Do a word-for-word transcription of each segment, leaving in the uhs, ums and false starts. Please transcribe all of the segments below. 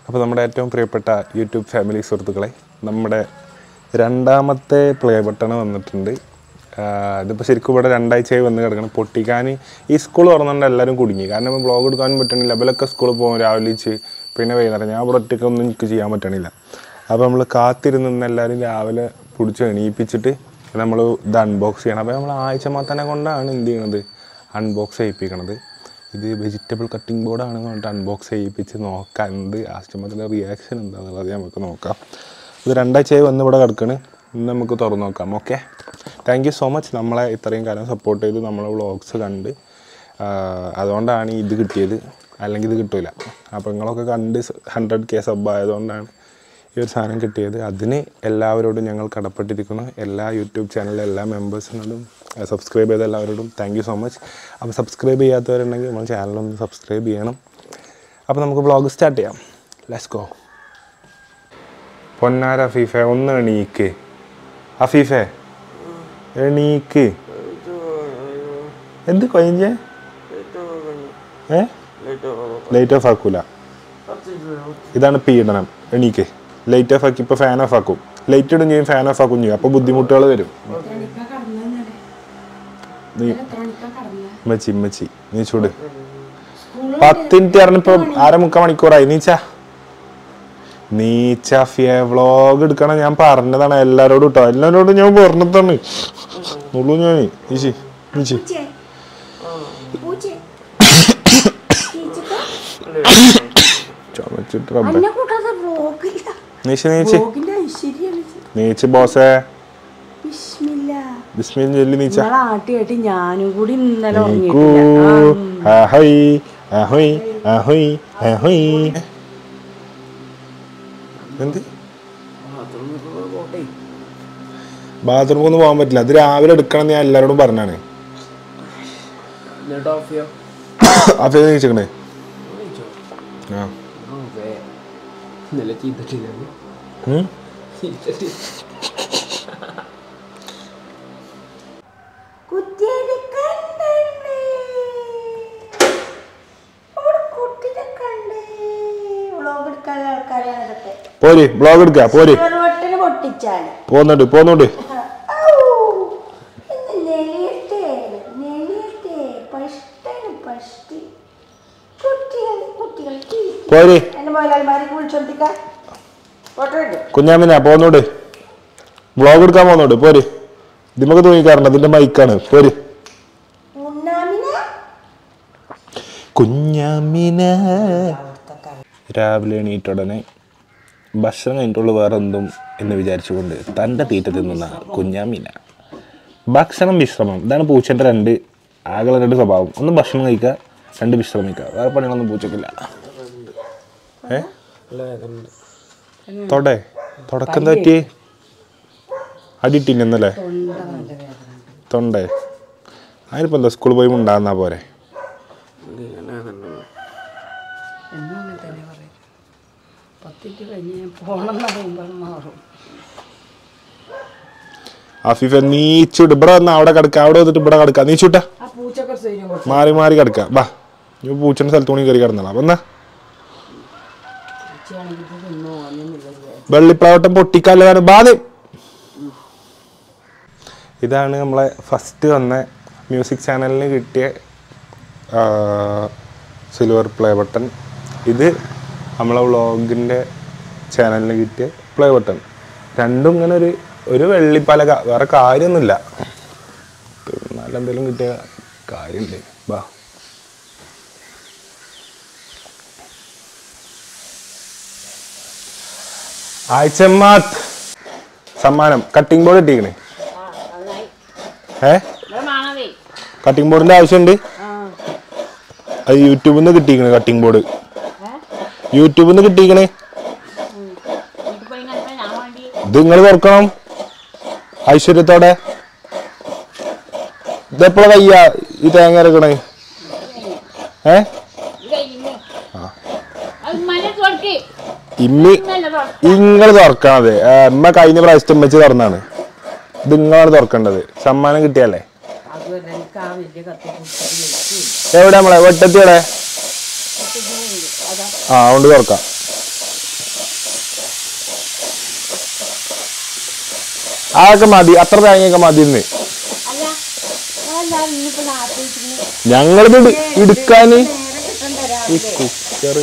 അപ്പോൾ നമ്മുടെ ഏറ്റവും പ്രിയപ്പെട്ട യൂട്യൂബ് ഫാമിലി സുഹൃത്തുക്കളെ, നമ്മുടെ രണ്ടാമത്തെ പ്ലേ ബട്ടൺ വന്നിട്ടുണ്ട്. ഇതിപ്പോൾ ശരിക്കും ഇവിടെ രണ്ടാഴ്ചയായി വന്ന് കിടക്കണം. പൊട്ടിക്കാൻ ഈ സ്കൂൾ തുറന്നുകൊണ്ട് എല്ലാവരും കുടുങ്ങി. കാരണം ഇപ്പോൾ ബ്ലോഗ് എടുക്കാനും പറ്റണില്ല. അവരൊക്കെ സ്കൂളിൽ പോകും രാവിലെ വെച്ച്, പിന്നെ വൈകുന്നേരം. ഞാൻ ഇവിടെ ഒറ്റയ്ക്കൊന്നും എനിക്ക് ചെയ്യാൻ പറ്റണില്ല. അപ്പോൾ നമ്മൾ കാത്തിരുന്ന് എല്ലാവരും രാവിലെ പിടിച്ച് എണീപ്പിച്ചിട്ട് നമ്മൾ ഇത് അൺബോക്സ് ചെയ്യണം. അപ്പോൾ നമ്മൾ ആഴ്ച മാത്തനെ കൊണ്ടാണ് എന്ത് ചെയ്യണത്, അൺബോക്സ് ചെയ്യിപ്പിക്കണത്. ഇത് വെജിറ്റബിൾ കട്ടിംഗ് ബോർഡാണെന്ന് പറഞ്ഞിട്ട് അൺബോക്സ് ചെയ്യിപ്പിച്ച് നോക്കാം എന്ത് ആസ്റ്റമത്തിൻ്റെ റിയാക്ഷൻ എന്താണെന്നുള്ളത് നമുക്ക് നോക്കാം. ഇത് രണ്ടാഴ്ചയായി വന്ന് ഇവിടെ കിടക്കണ്. ഇന്ന് നമുക്ക് തുറന്ന് നോക്കാം. Okay, thank you so much. നമ്മളെ ഇത്രയും കാലം സപ്പോർട്ട് ചെയ്ത് നമ്മളെ വ്ളോഗ്സ് കണ്ട്, അതുകൊണ്ടാണ് ഇത് കിട്ടിയത്. അല്ലെങ്കിൽ ഇത് കിട്ടില്ല. അപ്പോൾ നിങ്ങളൊക്കെ കണ്ട് ഹൺഡ്രഡ് കെ സബ് ആയതുകൊണ്ടാണ് ഈ ഒരു സാധനം കിട്ടിയത്. അതിന് എല്ലാവരോടും ഞങ്ങൾ കടപ്പെട്ടിരിക്കുന്നു. എല്ലാ യൂട്യൂബ് ചാനലിലെ എല്ലാ മെമ്പേഴ്സിനോടും സബ്സ്ക്രൈബ് ചെയ്ത എല്ലാവരോടും താങ്ക് യു സോ മച്ച്. അപ്പോൾ സബ്സ്ക്രൈബ് ചെയ്യാത്തവരുണ്ടെങ്കിൽ നമ്മൾ ചാനലൊന്ന് സബ്സ്ക്രൈബ് ചെയ്യണം. അപ്പോൾ നമുക്ക് വ്ളോഗ് സ്റ്റാർട്ട് ചെയ്യാം. Let's go. പൊന്നാര അഫീഫെ, ഒന്ന് എണീക്ക്. അഫീഫെ എണീക്ക്. എന്ത് കൊഞ്ചേ? ഏ ലൈറ്റ് ഓഫ് ആക്കൂല. ഇതാണ് പീഡനം. എണീക്ക്. ലൈറ്റ് ഓഫ് ആക്കി. ഇപ്പോൾ ഫാൻ ഓഫ് ആക്കും. ലൈറ്റ് ഇടും ചെയ്യും, ഫാൻ ഓഫ് ആക്കും ചെയ്യും. അപ്പോൾ ബുദ്ധിമുട്ടുകൾ വരും. നീ മച്ചി മച്ചി നീ ചൂട്. പത്ത് മിനിറ്റ് പറഞ്ഞിപ്പോൾ അര മുക്കാൽ മണിക്കൂറായി. നീച്ച നീച്ച ഫിയ വ്ളോഗ് എടുക്കണം. ഞാൻ പറഞ്ഞതാണ് എല്ലാവരോടും കേട്ടോ. എല്ലാവരോടും ഞാൻ പറഞ്ഞതാണ് ഉള്ളൂ. ഞാൻ നീച്ചി നീച്ചി ചുമച്ചിട്ട് റബ്ബേ. നീച്ച് നീച്ച് നീച്ച് ബോസേ. ബിസ്മില്ലാ ചൊല്ലി നീച്ച. ഞാനും കൂടി ഇന്നലെ എന്ത് ബാത്റൂമിൽ ഒന്നും പോകാൻ പറ്റില്ല. അത് രാവിലെ എടുക്കണം ഞാൻ എല്ലാരോടും പറഞ്ഞാണ്. അപ്പൊ നീച്ചക്കണേ. ആ പോര് ബ്ലോഗ് എടുക്ക. പോര് പോന്നോട്ട് പോന്നോട്ട്. പോര് കുഞ്ഞാമിന പോന്നോട്ട്. ബ്ലോഗ് എടുക്കാൻ പോന്നോട്ട്. പോര്. ഇതിമൊക്കെ തൂങ്ങിക്കാറുണ്ട്. അതിന്റെ മൈക്കാണ്. പോര് കുഞ്ഞാമിന. രാവിലെ എണീറ്റുടനെ ഭക്ഷണം കഴിഞ്ഞിട്ടുള്ളൂ വേറെ എന്തും എന്ന് വിചാരിച്ചുകൊണ്ട് തൻ്റെ തീറ്റ തിന്നുന്ന കുഞ്ഞാമീന. ഭക്ഷണം വിശ്രമം, ഇതാണ് പൂച്ചൻ്റെ രണ്ട് ആകെ രണ്ട് സ്വഭാവം. ഒന്ന് ഭക്ഷണം കഴിക്കുക, രണ്ട് വിശ്രമിക്കുക. വേറെ പണികളൊന്നും പൂച്ചക്കില്ല. ഏ തൊടേ തുടക്കം തെറ്റി അടിയിട്ടിന്നല്ലേ തൊണ്ടേ. അതിനിപ്പോൾ എന്താ സ്കൂളിൽ പോയി ഉണ്ടാകുന്നാ പോരെ. അഫീഫ നീച്ചുട്ട് ഇവിടെ വന്നാ അവിടെ കിടക്കുക. അവിടെ വന്നിട്ട് ഇവിടെ കിടക്കുക. നീച്ചുട്ടാ മാറി മാറി കിടക്കുക. വാ, നീ പൂച്ചന്റെ സ്ഥലത്ത് തുണി കയറി കിടന്നാ. അപ്പൊ എന്നാ വെള്ളിപ്ലാവട്ടം പൊട്ടിക്കാലാണ് ബാധ. ഇതാണ് നമ്മളെ ഫസ്റ്റ് വന്ന മ്യൂസിക് ചാനലിന് കിട്ടിയ സിൽവർ പ്ലേ ബട്ടൺ. ഇത് നമ്മളെ വ്ളോഗിൻ്റെ ചാനലിന് കിട്ടിയ പ്ലേ ബട്ടൺ. രണ്ടും ഇങ്ങനെ ഒരു ഒരു വെള്ളിപ്പലക. വേറെ കാര്യമൊന്നുമില്ല. നല്ല എന്തെങ്കിലും കിട്ടിയ കാര്യമില്ലേ. ബാ, ആഴ്ചമാത്ത് സമ്മാനം കട്ടിംഗ് ബോർഡ് കിട്ടിക്കണേ. ഏ കട്ടിംഗ് ബോർഡിന്റെ ആവശ്യമുണ്ട്. അത് യൂട്യൂബിൽ നിന്ന് കിട്ടിക്കണേ. കട്ടിംഗ് ബോർഡ് യൂട്യൂബിൽ നിന്ന് കിട്ടിക്കണേ. ഇത് നിങ്ങൾ തുറക്കണം ഐശ്വര്യത്തോടെ. ഇതെപ്പോഴാ വയ്യ ഈ തേങ്ങ ഇറക്കണേ. ഏ ഇമ്മി ഇങ്ങള് തുറക്കണത്. അമ്മ കഴിഞ്ഞ പ്രാവശ്യത്തെ ഉമ്മച്ച് തുറന്നാണ്. ഇത് നിങ്ങളാണ് തുറക്കേണ്ടത്. സമ്മാനം കിട്ടിയല്ലേ. എവിടെ നമ്മളെ വെട്ടത്തിയുടെ? ആ അതുകൊണ്ട് തുറക്കാം. അതൊക്കെ മതി, അത്ര തേങ്ങയൊക്കെ മതി ഇന്ന്. ഞങ്ങളിത് എടുക്കാന് ഈ കുക്കർ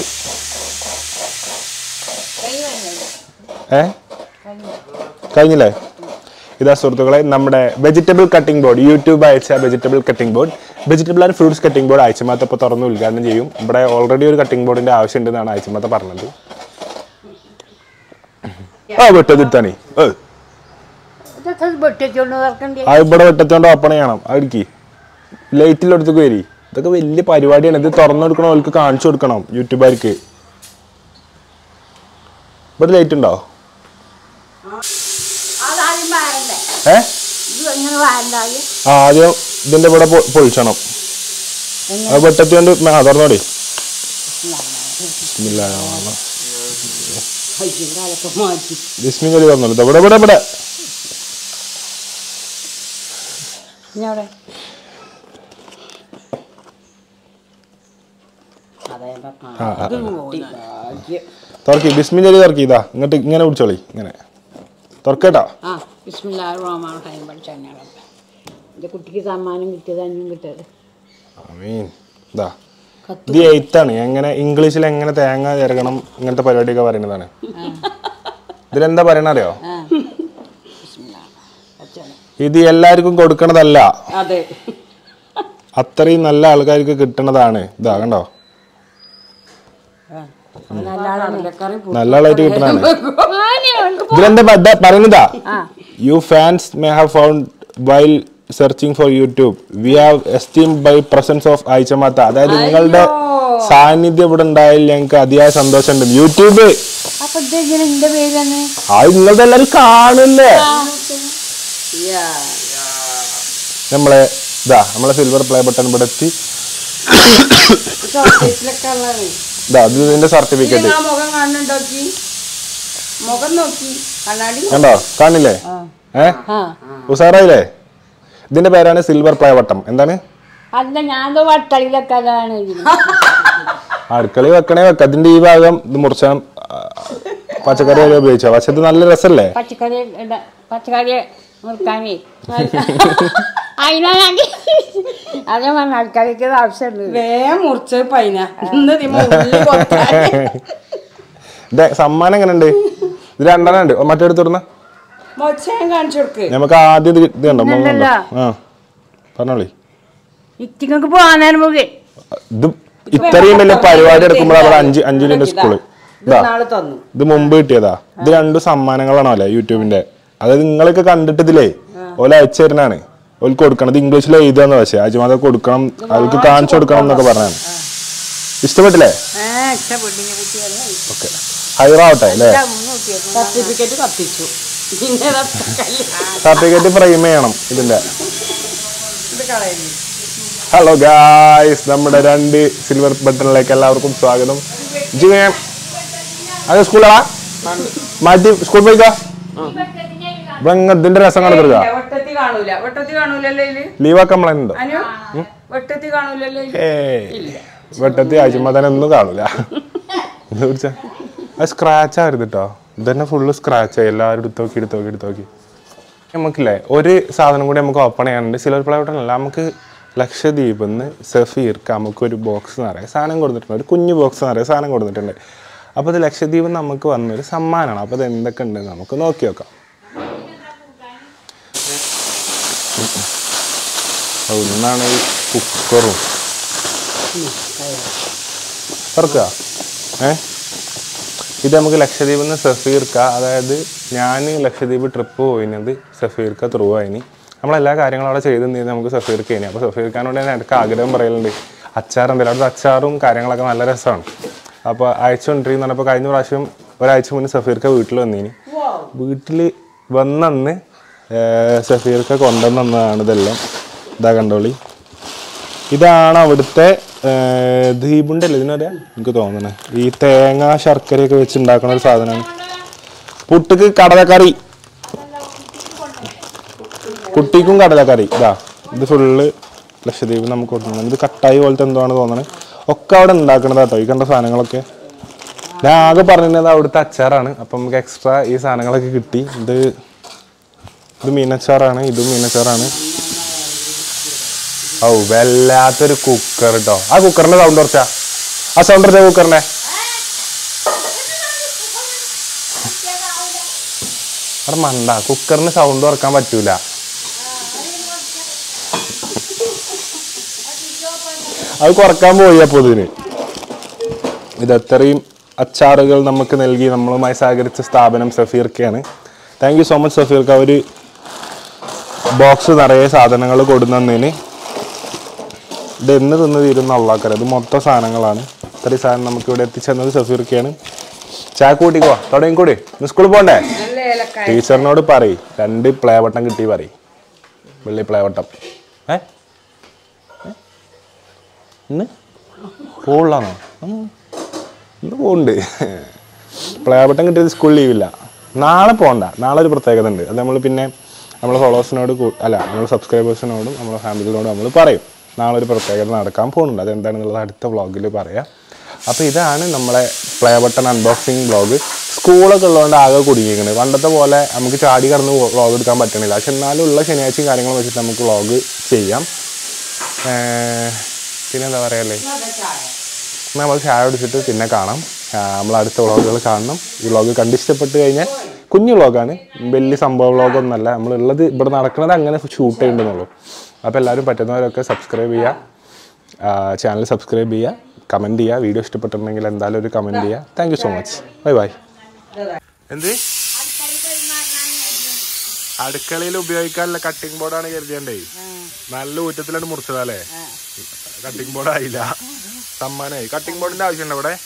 ഏ കഴിഞ്ഞില്ലേ? ഇതാ സുഹൃത്തുക്കളെ നമ്മുടെ വെജിറ്റബിൾ കട്ടിംഗ് ബോർഡ്, യൂട്യൂബ് അയച്ച vegetable cutting board, vegetable and fruits cutting board ആഴ്ചമാത്ത ഇപ്പോൾ തുറന്ന് ഉദ്ഘാടനം ചെയ്യും. ഇവിടെ ഓൾറെഡി ഒരു കട്ടിംഗ് ബോർഡിന്റെ ആവശ്യമുണ്ടെന്നാണ് ആഴ്ചമാത്ത പറഞ്ഞത്. ആ വെട്ടത്തിട്ടാണേ ആ ഇവിടെ വെട്ടത്തോണ്ട് ഓപ്പൺ ചെയ്യണം. അടിക്ക് ലൈറ്റിലെടുത്തേക്ക് വരി. ഇതൊക്കെ വലിയ പരിപാടിയാണ്. ഇത് തുറന്നു കൊടുക്കണം, അവർക്ക് കാണിച്ചു കൊടുക്കണം യൂട്യൂബുകാർക്ക്. ഇവിടെ ലൈറ്റ് ഉണ്ടോ? ഏ ആ ആദ്യം ഇതിന്റെ ഇവിടെ പൊളിച്ചണം. അത് വെട്ടത്തോണ്ട് ആ തുറന്നോടി. ബിസ്മില്ലാഹി തുറന്നോളൂ. ഇവിടെ ഇവിടെ ഇവിടെ തുറക്കി. ബിസ്മില്ലാഹി തുറക്കി. ഇതാ ഇങ്ങോട്ട് ഇങ്ങനെ പിടിച്ചോളി. ഇങ്ങനെ തുറക്കട്ടോ. കുട്ടിക്ക് സമ്മാനം കിട്ടിയത് അഞ്ഞും കിട്ടിയത്. ഇതാ ഇത് എയ്ത്താണ്. എങ്ങനെ ഇംഗ്ലീഷിൽ എങ്ങനെ തേങ്ങ ചേർക്കണം ഇങ്ങനത്തെ പരിപാടിയൊക്കെ പറയുന്നതാണ്. ഇതിലെന്താ പറയണ അറിയോ? ഇത് എല്ലാവർക്കും കൊടുക്കണതല്ല, അത്രയും നല്ല ആൾക്കാർക്ക് കിട്ടണതാണ്. ഇതാ കണ്ടോ, നല്ല ആളായിട്ട് കിട്ടണതാണ്. ഇതിലെന്താ പറയുന്നതാ? You fans may have found while searching for YouTube we have esteemed by presence of ആയിച്ചമാത്ത. അതായത് നിങ്ങളുടെ സാന്നിധ്യം ഇവിടെ ഉണ്ടായാലും ഞങ്ങൾക്ക് അതിയായ സന്തോഷമുണ്ട്. യൂട്യൂബ് അത് നിങ്ങളുടെ എല്ലാവരും കാണുന്നേ. നമ്മളെ ഇതാ നമ്മളെ സിൽവർ പ്ലേ ബട്ടൺ ഇവിടെ എത്തി. ഇതാ ഇത് ഇതിന്റെ സർട്ടിഫിക്കറ്റ് കണ്ടോ? കാണില്ലേ? ഏ ഉസാറായില്ലേ? ഇതിന്റെ പേരാണ് സിൽവർ പ്ലേ ബട്ടൺ. എന്താണ്? അടുക്കളി വെക്കണേ വെക്ക. അതിന്റെ ഈ ഭാഗം ഇത് മുറിച്ചാൽ പച്ചക്കറി വരെ ഉപയോഗിച്ചാ. പക്ഷെ ഇത് നല്ല രസല്ലേ? പച്ചക്കറി പച്ചക്കറി മുറിക്കാനേ അതേ പറഞ്ഞ ആൾക്കാർക്ക് ആവശ്യമുണ്ട്. വേഗം മുറിച്ച് പൈന സമ്മാനം എങ്ങനെ ഉണ്ട്? ഇത് രണ്ടെണ്ണം ഉണ്ട്. മറ്റേടുത്ത് തുറന്ന കാണിച്ചു കൊടുക്ക്. നമുക്ക് ആദ്യം ഇത് കണ്ടോ? ആ പറഞ്ഞോളി. ഇത്തിങ്ങൾക്ക് പോകാൻ മുഖേ ഇത് ഇത്രയും വലിയ പരിപാടി എടുക്കുമ്പോൾ അവിടെ അഞ്ച് അഞ്ചിന്റെ സ്കൂള് ഇത് മുമ്പ് കിട്ടിയതാ. ഇത് രണ്ടു സമ്മാനങ്ങളാണോ അല്ലേ യൂട്യൂബിന്റെ? അതായത് നിങ്ങളൊക്കെ കണ്ടിട്ട് ഇതിലേ ഓല അയച്ചു തരുന്നതാണ്. ഓൾക്ക് കൊടുക്കണം. ഇത് ഇംഗ്ലീഷിൽ എഴുതാന്ന് പക്ഷേ അജിമാത കൊടുക്കണം, അവർക്ക് കാണിച്ചു കൊടുക്കണം എന്നൊക്കെ പറഞ്ഞാണ്. ഇഷ്ടപ്പെട്ടില്ലേ? ഓക്കെ ഹൈറാവട്ടെ അല്ലേ? സർട്ടിഫിക്കറ്റ് ഫ്രെയിം ചെയ്യണം ഇതിന്റെ. ഹലോ ഗായ്സ്, നമ്മുടെ രണ്ട് സിൽവർ ബട്ടണിലേക്ക് എല്ലാവർക്കും സ്വാഗതം. അത് സ്കൂളാ മാറ്റി സ്കൂൾ പോയിക്കാ. ഇതിന്റെ രസം കാണുക ലീവാക്കാൻ നമ്മളെന്തോ വെട്ടത്തി ആഴ്ചമാതാനെ ഒന്നും കാണൂല. അത് സ്ക്രാച്ച് ആയിരുന്നു കേട്ടോ. ഇതന്നെ ഫുള്ള് സ്ക്രാച്ച് ആയി. എല്ലാവരും എടുത്ത് നോക്കി എടുത്ത് നോക്കി എടുത്ത് നോക്കി. നമുക്കില്ലേ ഒരു സാധനം കൂടി നമുക്ക് ഓപ്പൺ ചെയ്യാനുണ്ട്. സിൽവർ പ്ലേ ബട്ടൺ അല്ല, നമുക്ക് ലക്ഷദ്വീപിൽ നിന്ന് സഫീർക്ക് നമുക്കൊരു ബോക്സ് നിറയെ സാധനം കൊടുത്തിട്ടുണ്ട്. ഒരു കുഞ്ഞു ബോക്സ് നിറയെ സാധനം കൊടുത്തിട്ടുണ്ട്. അപ്പോൾ ഇത് ലക്ഷദ്വീപിൽ നിന്ന് നമുക്ക് വന്നൊരു സമ്മാനമാണ്. അപ്പോൾ ഇത് എന്തൊക്കെ ഉണ്ട് നമുക്ക് നോക്കി നോക്കാം. ഒന്നാണ് ഈ കുക്കറും തുറക്കുക. ഏ ഇത് നമുക്ക് ലക്ഷദ്വീപിൽ നിന്ന് സഫീർക്ക, അതായത് ഞാൻ ലക്ഷദ്വീപ് ട്രിപ്പ് പോയിരുന്നത് സഫീർക്ക ത്രൂ ആയിനി. നമ്മളെല്ലാ കാര്യങ്ങളും അവിടെ ചെയ്തെന്ന് നമുക്ക് സഫീർക്ക് കഴിഞ്ഞു. അപ്പോൾ സഫീർക്കാനോട് ഞാൻ എനിക്ക് ആഗ്രഹം പറയലുണ്ട് അച്ചാർ എന്തെങ്കിലും. അവിടുത്തെ അച്ചാറും കാര്യങ്ങളൊക്കെ നല്ല രസമാണ്. അപ്പോൾ അയച്ചുകൊണ്ടിരിക്കുന്ന പറഞ്ഞപ്പോൾ കഴിഞ്ഞ പ്രാവശ്യം ഒരാഴ്ച മുന്നേ സഫീർക്ക വീട്ടിൽ വന്നീനി. വീട്ടിൽ വന്നന്ന് സഫീർക്ക കൊണ്ടുവന്നതാണ് ഇതെല്ലാം. ഇതാ കണ്ടോളി. ഇതാണ് അവിടുത്തെ ദ്വീപുണ്ട് അല്ലേ ഇതിനറിയാ എനിക്ക് തോന്നണേ. ഈ തേങ്ങ ശർക്കരയൊക്കെ വെച്ച് ഉണ്ടാക്കുന്ന ഒരു സാധനമാണ്. പുട്ടിക്ക് കടലക്കറി, കുട്ടിക്കും കടലക്കറി. ഇതാ ഇത് ഫുള്ള് ലക്ഷദ്വീപ് നമുക്ക് കൊടുക്കുന്നത്. ഇത് കട്ടായി പോലത്തെ എന്താണ് തോന്നണേ. ഒക്കെ അവിടെ ഉണ്ടാക്കണത് കേട്ടോ ഈ കണ്ട സാധനങ്ങളൊക്കെ. ഞാൻ ആകെ പറഞ്ഞത് അവിടുത്തെ അച്ചാറാണ്. അപ്പം നമുക്ക് എക്സ്ട്രാ ഈ സാധനങ്ങളൊക്കെ കിട്ടി. ഇത് ഇത് മീനച്ചാറാണ്, ഇതും മീനച്ചാറാണ്. ഓ വല്ലാത്തൊരു കുക്കർ കേട്ടോ. ആ കുക്കറിന്റെ സൗണ്ട് കുറച്ചാ, ആ സൗണ്ട് കുറച്ചാ കുക്കറിന്റെ. അവിടെ മണ്ട കുക്കറിന് സൗണ്ട് കുറക്കാൻ പറ്റൂല. അത് കുറക്കാൻ പോയി. അപ്പോൾ ഇതിന് ഇതത്രയും അച്ചാറുകൾ നമുക്ക് നൽകി നമ്മളുമായി സഹകരിച്ച സ്ഥാപനം സഫീർക്കയാണ്. താങ്ക് യു സോ മച്ച് സഫീർക്ക. ഒരു ബോക്സ് നിറയെ സാധനങ്ങൾ കൊടുന്നതിന്. ഇത് എന്ന് തിന്ന് തീരുന്ന അള്ളാക്കര. ഇത് മൊത്തം സാധനങ്ങളാണ്. ഇത്രയും സാധനം നമുക്ക് ഇവിടെ എത്തിച്ചെന്നത് സഫീർക്കയാണ്. ചായ കൂട്ടിക്കോ, തുടങ്ങി കൂടി. ഇന്ന് സ്കൂളിൽ പോകണ്ടേ? ടീച്ചറിനോട് പറയും രണ്ട് പ്ലേ ബട്ടൺ കിട്ടി പറയും. വെള്ളി പ്ലേ ബട്ടൺ. ഏ ഇന്ന് പോളാണോ? ഇന്ന് പോകുന്നുണ്ട്. പ്ലേ ബട്ടൺ കിട്ടിയത് സ്കൂളിൽ ലീവില്ല. നാളെ പോകണ്ട. നാളെ ഒരു പ്രത്യേകത ഉണ്ട്. അത് നമ്മൾ പിന്നെ നമ്മളെ ഫോളോവേഴ്സിനോട് അല്ല നമ്മൾ സബ്സ്ക്രൈബേഴ്സിനോടും നമ്മളെ ഫാമിലിനോടും നമ്മൾ പറയും. നാളെ ഒരു പ്രത്യേകത നടക്കാൻ പോകുന്നുണ്ട്. അതെന്താണെന്നുള്ളത് അടുത്ത വ്ളോഗിൽ പറയാം. അപ്പോൾ ഇതാണ് നമ്മളെ പ്ലേ ബട്ടൺ അൺബോക്സിങ് വ്ളോഗ്. സ്കൂളൊക്കെ ഉള്ളതുകൊണ്ട് ആകെ കുടുങ്ങിയിരിക്കുന്നത്. പണ്ടത്തെ പോലെ നമുക്ക് ചാടി കടന്ന് വ്ളോഗ് എടുക്കാൻ പറ്റണില്ല. പക്ഷെ എന്നാലും ഉള്ള ശനിയാഴ്ചയും കാര്യങ്ങളും വെച്ചിട്ട് നമുക്ക് വ്ളോഗ് ചെയ്യാം. പിന്നെ എന്താ പറയല്ലേ, നമ്മൾ ചായ കുടിച്ചിട്ട് പിന്നെ കാണാം. നമ്മൾ അടുത്ത വ്ളോഗുകൾ കാണണം. ഈ വ്ളോഗ് കണ്ടിഷ്ടപ്പെട്ട് കഴിഞ്ഞാൽ കുഞ്ഞു വ്ളോഗാണ്, വലിയ സംഭവ വ്ളോഗൊന്നുമല്ല. നമ്മളുള്ളത് ഇവിടെ നടക്കുന്നത് അങ്ങനെ ഷൂട്ട് ചെയ്യേണ്ടതുള്ളൂ. അപ്പോൾ എല്ലാവരും പറ്റുന്നവരൊക്കെ സബ്സ്ക്രൈബ് ചെയ്യുക, ചാനൽ സബ്സ്ക്രൈബ് ചെയ്യുക, കമൻറ്റ് ചെയ്യുക. വീഡിയോ ഇഷ്ടപ്പെട്ടിട്ടുണ്ടെങ്കിൽ എന്തായാലും ഒരു കമൻറ്റ് ചെയ്യുക. Thank you so much. Bye bye. എന്ത് അടുക്കളയിൽ ഉപയോഗിക്കാനുള്ള കട്ടിംഗ് ബോർഡാണ് കരുതിയണ്ടേ? നല്ല ഊറ്റത്തിലാണ് മുറിച്ചതല്ലേ? കട്ടിംഗ് ബോർഡ് ആയില്ല, സമ്മാനായി. കട്ടിംഗ് ബോർഡിന്റെ ആവശ്യമുണ്ടോ ഇവിടെ?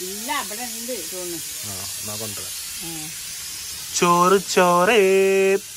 ചോറ് ചോറേ